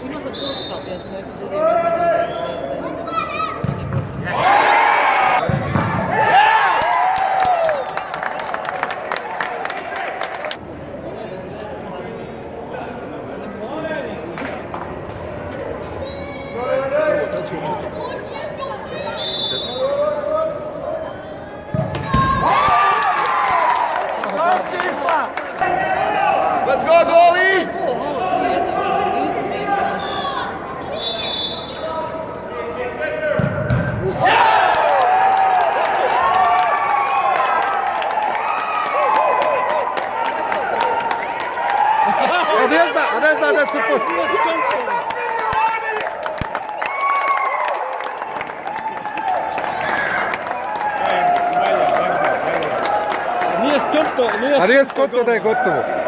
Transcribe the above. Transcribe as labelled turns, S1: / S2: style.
S1: Ima sad kursa, ja sam rekao
S2: Let's go, goalie!
S3: Ne zna da se
S4: Nije skonto,
S3: a nije skonto da je gotovo.